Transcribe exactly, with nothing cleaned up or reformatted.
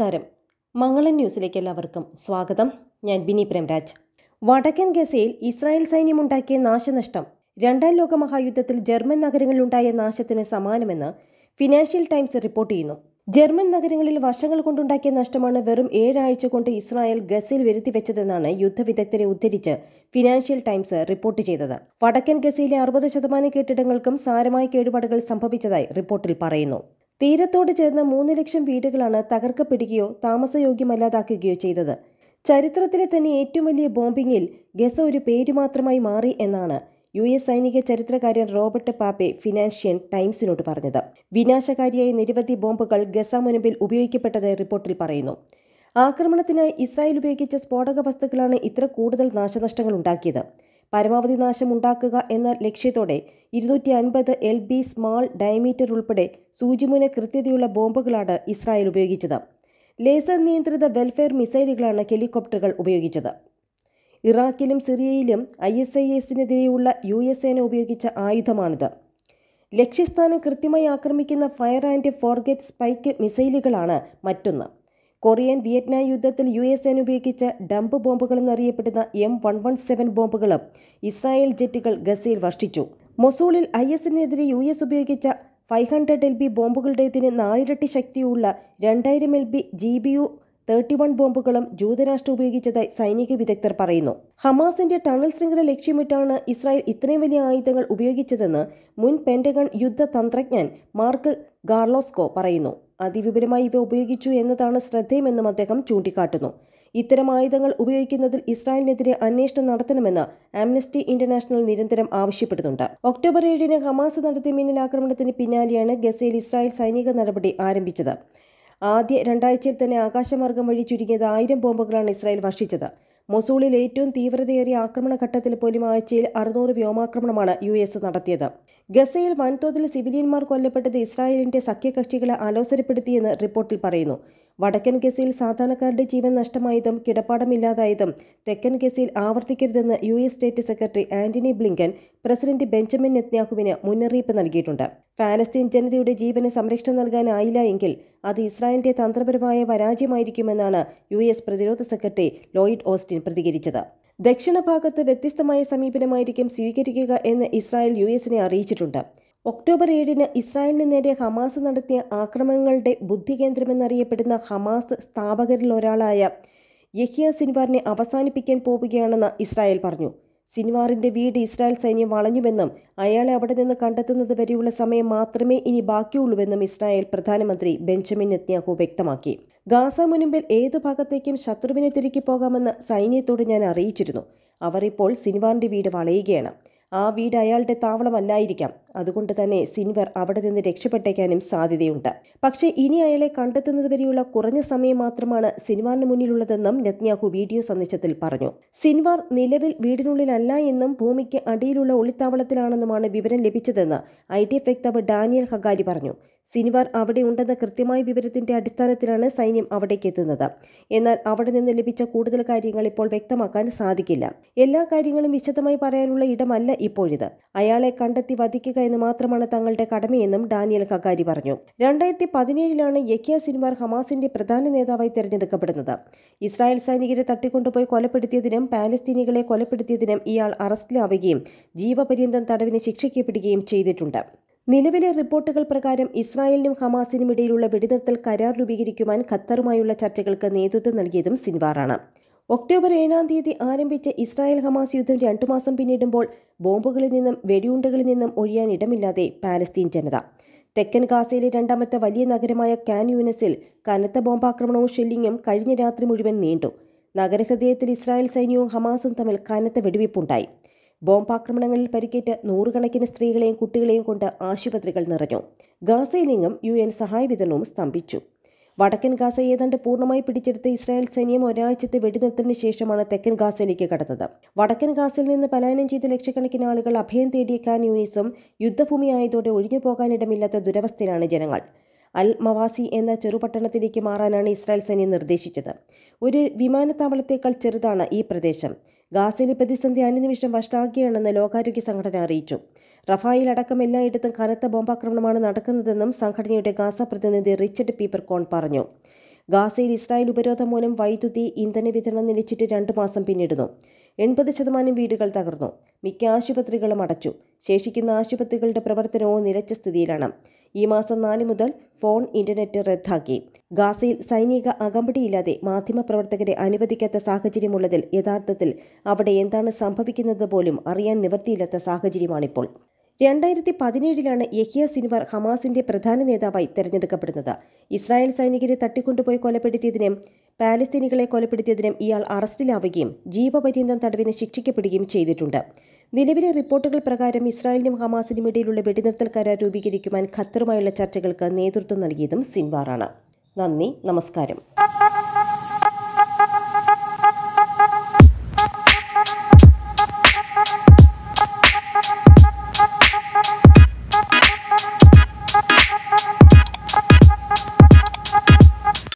നമസ്കാരം. മംഗളം ന്യൂസിലേക്ക് എല്ലാവർക്കും സ്വാഗതം. ഞാൻ ബിനി പ്രേംരാജ്. വടക്കൻ ഗസയിൽ ഇസ്രായേൽ സൈന്യമുണ്ടാക്കിയ നാശനഷ്ടം രണ്ടാം ലോക മഹായുദ്ധത്തിൽ ജർമ്മൻ നഗരങ്ങളിലുണ്ടായ നാശത്തിന് സമാനമെന്ന് ഫിനാൻഷ്യൽ ടൈംസ് റിപ്പോർട്ട് ചെയ്യുന്നു. ജർമ്മൻ നഗരങ്ങളിൽ വർഷങ്ങൾ കൊണ്ടുണ്ടാക്കിയ നഷ്ടമാണ് വെറും ഏഴാഴ്ച കൊണ്ട് ഇസ്രായേൽ ഗസയിൽ വരുത്തിവെച്ചതെന്നാണ് യുദ്ധവിദഗ്ധരെ ഉദ്ധരിച്ച് ഫിനാൻഷ്യൽ ടൈംസ് റിപ്പോർട്ട് ചെയ്തത്. വടക്കൻ ഗസയിലെ അറുപത് ശതമാനം കെട്ടിടങ്ങൾക്കും സാരമായ കേടുപാടുകൾ സംഭവിച്ചതായി റിപ്പോർട്ടിൽ പറയുന്നു. തീരത്തോട് ചേർന്ന മൂന്ന് ലക്ഷം വീടുകളാണ് തകർക്കപ്പെടുകയോ താമസയോഗ്യമല്ലാതാക്കുകയോ ചെയ്തത്. ചരിത്രത്തിലെ തന്നെ ഏറ്റവും വലിയ ബോംബിങ്ങിൽ ഗസ ഒരു പേര് മാത്രമായി മാറി എന്നാണ് യു എസ് സൈനിക ചരിത്രകാരൻ റോബർട്ട് പാപ്പെ ഫിനാൻഷ്യൽ ടൈംസിനോട് പറഞ്ഞത്. വിനാശകാരിയായ നിരവധി ബോംബുകൾ ഗസ മുനമ്പിൽ ഉപയോഗിക്കപ്പെട്ടതായി റിപ്പോർട്ടിൽ പറയുന്നു. ആക്രമണത്തിനായി ഇസ്രായേൽ ഉപയോഗിച്ച സ്ഫോടക വസ്തുക്കളാണ് ഇത്ര കൂടുതൽ നാശനഷ്ടങ്ങൾ ഉണ്ടാക്കിയത്. പരമാവധി നാശം ഉണ്ടാക്കുക എന്ന ലക്ഷ്യത്തോടെ ഇരുന്നൂറ്റി അൻപത് എൽ ബി സ്മാൾ ഡയമീറ്റർ ഉൾപ്പെടെ സൂചിമുന കൃത്യതയുള്ള ബോംബുകളാണ് ഇസ്രായേൽ ഉപയോഗിച്ചത്. ലേസർ നിയന്ത്രിത വെൽഫെയർ മിസൈലുകളാണ് ഹെലികോപ്റ്ററുകൾ ഉപയോഗിച്ചത്. ഇറാഖിലും സിറിയയിലും ഐ എസ് ഐ എസിനെതിരെയുള്ള യു എസ് സേന ഉപയോഗിച്ച ആയുധമാണിത്. ലക്ഷ്യസ്ഥാനം കൃത്യമായി ആക്രമിക്കുന്ന ഫയർ ആൻഡ് ഫോർഗെറ്റ് സ്പൈക്ക് മിസൈലുകളാണ് മറ്റൊന്ന്. കൊറിയൻ വിയറ്റ്നാം യുദ്ധത്തിൽ യു എസ് സേന ഉപയോഗിച്ച ഡംപ് ബോംബുകളെന്നറിയപ്പെടുന്ന എം വൺ വൺ സെവൻ ബോംബുകളും ഇസ്രായേൽ ജെറ്റുകൾ ഗസയിൽ വർഷിച്ചു. മൊസൂളിൽ ഐ എസിനെതിരെ യു എസ് ഉപയോഗിച്ച ഫൈവ് ഹൺഡ്രഡ് എൽ ബി ബോംബുകളുടേതിന് നാലിരട്ടി ശക്തിയുള്ള രണ്ടായിരം L B G B U thirty one ബോംബുകളും ജൂതരാഷ്ട്രം ഉപയോഗിച്ചതായി സൈനിക വിദഗ്ധർ പറയുന്നു. ഹമാസിന്റെ ടണൽ ശൃംഖല ലക്ഷ്യമിട്ടാണ് ഇസ്രായേൽ ഇത്രയും വലിയ ആയുധങ്ങൾ ഉപയോഗിച്ചതെന്ന് മുൻ പെന്റഗൺ യുദ്ധ തന്ത്രജ്ഞൻ മാർക്ക് ഗാർലോസ്കോ പറയുന്നു. അതിവിപുലമായി ഇവ ഉപയോഗിച്ചു എന്നതാണ് ശ്രദ്ധേയമെന്നും അദ്ദേഹം ചൂണ്ടിക്കാട്ടുന്നു. ഇത്തരം ആയുധങ്ങൾ ഉപയോഗിക്കുന്നതിൽ ഇസ്രായേലിനെതിരെ അന്വേഷണം നടത്തണമെന്ന് ആംനസ്റ്റി ഇന്റർനാഷണൽ നിരന്തരം ആവശ്യപ്പെടുന്നുണ്ട്. ഒക്ടോബർ ഏഴിന് ഹമാസ് നടത്തിയ മിന്നലാക്രമണത്തിന് പിന്നാലെയാണ് ഗസയിൽ ഇസ്രായേൽ സൈനിക നടപടി ആരംഭിച്ചത്. ആദ്യ രണ്ടാഴ്ചയിൽ തന്നെ ആകാശമാർഗം വഴി ചുരുങ്ങിയത് ആയിരം ബോംബുകളാണ് ഇസ്രായേൽ വർഷിച്ചത്. മൊസൂളിൽ ഏറ്റവും തീവ്രതയേറിയ ആക്രമണ ഘട്ടത്തിൽ പോലും ആഴ്ചയിൽ അറുന്നൂറ് വ്യോമാക്രമണമാണ് യു എസ് നടത്തിയത്. ഗസയിൽ വൻതോതിൽ സിവിലിയന്മാർ കൊല്ലപ്പെട്ടത് ഇസ്രായേലിന്റെ സഖ്യകക്ഷികളെ അലോസരപ്പെടുത്തിയെന്ന് റിപ്പോർട്ടിൽ പറയുന്നു. വടക്കൻ ഗസയിൽ സാധാരണക്കാരുടെ ജീവൻ നഷ്ടമായതും കിടപ്പാടമില്ലാതായതും തെക്കൻ ഗസയിൽ ആവർത്തിക്കരുതെന്ന് U S state secretary Antony Blinken president Benjamin നെതന്യാഹുവിന് മുന്നറിയിപ്പ് നൽകിയിട്ടുണ്ട്. പാലസ്തീൻ ജനതയുടെ ജീവന് സംരക്ഷണം നൽകാനായില്ല എങ്കിൽ അത് ഇസ്രായേലിന്റെ തന്ത്രപരമായ പരാജയമായിരിക്കുമെന്നാണ് യു എസ് പ്രതിരോധ സെക്രട്ടറി ലോയിഡ് ഓസ്റ്റിൻ പ്രതികരിച്ചത്. ദക്ഷിണ ഭാഗത്ത് വ്യത്യസ്തമായ സമീപനമായിരിക്കും സ്വീകരിക്കുക എന്ന് ഇസ്രായേൽ യു എസിനെ അറിയിച്ചിട്ടുണ്ട്. ഒക്ടോബർ ഏഴിന് ഇസ്രായേലിന് നേരെ ഹമാസ് നടത്തിയ ആക്രമണങ്ങളുടെ ബുദ്ധികേന്ദ്രമെന്നറിയപ്പെടുന്ന ഹമാസ് സ്ഥാപകരിൽ ഒരാളായ യഹ്യ സിൻവാറിനെ അവസാനിപ്പിക്കാൻ പോവുകയാണെന്ന് ഇസ്രായേൽ പറഞ്ഞു. സിൻവാറിന്റെ വീട് ഇസ്രായേൽ സൈന്യം വളഞ്ഞുവെന്നും അയാളെ അവിടെ നിന്ന് കണ്ടെത്തുന്നത് വരെയുള്ള സമയം മാത്രമേ ഇനി ബാക്കിയുള്ളൂവെന്നും ഇസ്രായേൽ പ്രധാനമന്ത്രി ബെഞ്ചമിൻ നെതന്യാഹു വ്യക്തമാക്കി. ഗാസ മുനമ്പിൽ ഏതു ഭാഗത്തേക്കും ശത്രുവിനെ തിരികെ പോകാമെന്ന് സൈന്യത്തോട് ഞാൻ അറിയിച്ചിരുന്നു. അവർ ഇപ്പോൾ സിൻവാറിന്റെ വീട് വളയുകയാണ്. ആ വീട് അയാളുടെ താവളമല്ലായിരിക്കാം. അതുകൊണ്ട് തന്നെ സിൻവർ അവിടെ നിന്ന് രക്ഷപ്പെട്ടേക്കാനും സാധ്യതയുണ്ട്. പക്ഷേ ഇനി അയാളെ കണ്ടെത്തുന്നത് വരെയുള്ള കുറഞ്ഞ സമയം മാത്രമാണ് സിൻവാറിന് മുന്നിലുള്ളതെന്നും നെതന്യാഹു വീഡിയോ സന്ദേശത്തിൽ പറഞ്ഞു. സിൻവാർ നിലവിൽ വീടിനുള്ളിലല്ല എന്നും ഭൂമിക്ക് അടിയിലുള്ള ഒളിത്താവളത്തിലാണെന്നുമാണ് വിവരം ലഭിച്ചതെന്ന് ഐ ഡി എഫ് വക്താവ് ഡാനിയൽ ഹഗാരി പറഞ്ഞു. സിൻവാർ അവിടെ ഉണ്ടെന്ന കൃത്യമായ വിവരത്തിന്റെ അടിസ്ഥാനത്തിലാണ് സൈന്യം അവിടേക്ക് എത്തുന്നത്. എന്നാൽ അവിടെ നിന്ന് ലഭിച്ച കൂടുതൽ കാര്യങ്ങൾ ഇപ്പോൾ വ്യക്തമാക്കാൻ സാധിക്കില്ല. എല്ലാ കാര്യങ്ങളും വിശദമായി പറയാനുള്ള ഇടമല്ല ഇപ്പോഴിത്. അയാളെ കണ്ടെത്തി വധിക്കുക എന്ന് മാത്രമാണ് തങ്ങളുടെ കടമയെന്നും ഡാനിയൽ ഹഗാരി പറഞ്ഞു. രണ്ടായിരത്തി പതിനേഴിലാണ് യഹ്യ സിൻവാർ ഹമാസിന്റെ പ്രധാന നേതാവായി തെരഞ്ഞെടുക്കപ്പെടുന്നത്. ഇസ്രായേൽ സൈനികരെ തട്ടിക്കൊണ്ടുപോയി കൊലപ്പെടുത്തിയതിനും പാലസ്തീനികളെ കൊലപ്പെടുത്തിയതിനും ഇയാൾ അറസ്റ്റിലാവുകയും ജീവപര്യന്തം തടവിന് ശിക്ഷിക്കപ്പെടുകയും ചെയ്തിട്ടുണ്ട്. നിലവിലെ റിപ്പോർട്ടുകൾ പ്രകാരം ഇസ്രായേലിനും ഹമാസിനും ഇടയിലുള്ള വെടിനിർത്തൽ കരാർ രൂപീകരിക്കുവാൻ ഖത്തറുമായുള്ള ചർച്ചകൾക്ക് നേതൃത്വം നൽകിയതും സിൻവാറാണ്. ഒക്ടോബർ ഏഴാം തീയതി ആരംഭിച്ച ഇസ്രായേൽ ഹമാസ് യുദ്ധം രണ്ടു മാസം പിന്നിടുമ്പോൾ ബോംബുകളിൽ നിന്നും വെടിയുണ്ടകളിൽ നിന്നും ഒഴിയാൻ ഇടമില്ലാതെ പാലസ്തീൻ ജനത. തെക്കൻ ഗാസയിലെ രണ്ടാമത്തെ വലിയ നഗരമായ കാൻ യൂനസിൽ കനത്ത ബോംബാക്രമണവും ഷെല്ലിങ്ങും കഴിഞ്ഞ രാത്രി മുഴുവൻ നീണ്ടു. നഗരഹൃദയത്തിൽ ഇസ്രായേൽ സൈന്യവും ഹമാസും തമ്മിൽ കനത്ത വെടിവയ്പുണ്ടായി. ബോംബാക്രമണങ്ങളിൽ പരിക്കേറ്റ് നൂറുകണക്കിന് സ്ത്രീകളെയും കുട്ടികളെയും കൊണ്ട് ആശുപത്രികൾ നിറഞ്ഞു. ഗാസയിലെങ്ങും യു എൻ സഹായ വിതരണവും സ്തംഭിച്ചു. വടക്കൻ ഗാസ ഏതാണ്ട് പൂർണ്ണമായി പിടിച്ചെടുത്ത ഇസ്രായേൽ സൈന്യം ഒരാഴ്ചത്തെ വെടിനിർത്തലിന് ശേഷമാണ് തെക്കൻ ഗാസയിലേക്ക് കടന്നത്. വടക്കൻ ഗാസയിൽ നിന്ന് പലായനം ചെയ്ത ലക്ഷക്കണക്കിന് ആളുകൾ അഭയം തേടിയ കാൻ യൂനിസും യുദ്ധഭൂമിയായതോടെ ഒഴിഞ്ഞു പോകാനിടമില്ലാത്ത ദുരവസ്ഥയിലാണ് ജനങ്ങൾ. അൽ മവാസി എന്ന ചെറുപട്ടണത്തിലേക്ക് മാറാനാണ് ഇസ്രായേൽ സൈന്യം നിർദ്ദേശിച്ചത്. ഒരു വിമാനത്താവളത്തേക്കാൾ ചെറുതാണ് ഈ പ്രദേശം. ഗാസയിലെ പ്രതിസന്ധി അനുനിമിഷം വഷളാക്കുകയാണെന്ന് ലോകാരോഗ്യ സംഘടന അറിയിച്ചു. റഫായിൽ അടക്കം എല്ലായിടത്തും കനത്ത ബോംബാക്രമണമാണ് നടക്കുന്നതെന്നും സംഘടനയുടെ ഗാസ പ്രതിനിധി റിച്ചർഡ് പീപ്പർകോൺ പറഞ്ഞു. ഗാസയിൽ ഇസ്രായേൽ ഉപരോധം മൂലം വൈദ്യുതി ഇന്ധന വിതരണം നിലച്ചിട്ട് രണ്ടു മാസം പിന്നിടുന്നു. എൺപത് ശതമാനം വീടുകൾ തകർന്നു. മിക്ക ആശുപത്രികളും അടച്ചു. ശേഷിക്കുന്ന ആശുപത്രികളുടെ പ്രവർത്തനവും നിലച്ച സ്ഥിതിയിലാണ്. ഈ മാസം നാല് മുതൽ ഫോൺ, ഇന്റർനെറ്റ് റദ്ദാക്കി. ഗാസയിൽ സൈനിക അകമ്പടിയില്ലാതെ മാധ്യമപ്രവർത്തകരെ അനുവദിക്കാത്ത സാഹചര്യമുള്ളതിൽ യഥാർത്ഥത്തിൽ അവിടെ എന്താണ് സംഭവിക്കുന്നത് പോലും അറിയാൻ നിവൃത്തിയില്ലാത്ത സാഹചര്യമാണിപ്പോൾ. രണ്ടായിരത്തി പതിനേഴിലാണ് യഹ്യ സിൻവാർ ഹമാസിന്റെ പ്രധാന നേതാവായി തെരഞ്ഞെടുക്കപ്പെടുന്നത്. ഇസ്രായേൽ സൈനികരെ തട്ടിക്കൊണ്ടുപോയി കൊലപ്പെടുത്തിയതിനും പാലസ്തീനികളെ കൊലപ്പെടുത്തിയതിനും ഇയാൾ അറസ്റ്റിലാവുകയും ജീവപര്യന്തം തടവിന് ശിക്ഷിക്കപ്പെടുകയും ചെയ്തിട്ടുണ്ട്. നിലവിലെ റിപ്പോർട്ടുകൾ പ്രകാരം ഇസ്രായേലിനും ഹമാസിനും ഇടയിലുള്ള വെടിനിർത്തൽ കരാർ രൂപീകരിക്കുവാൻ ഖത്തറുമായുള്ള ചർച്ചകൾക്ക് നേതൃത്വം നൽകിയതും സിൻവാറാണ്. നന്ദി, നമസ്കാരം.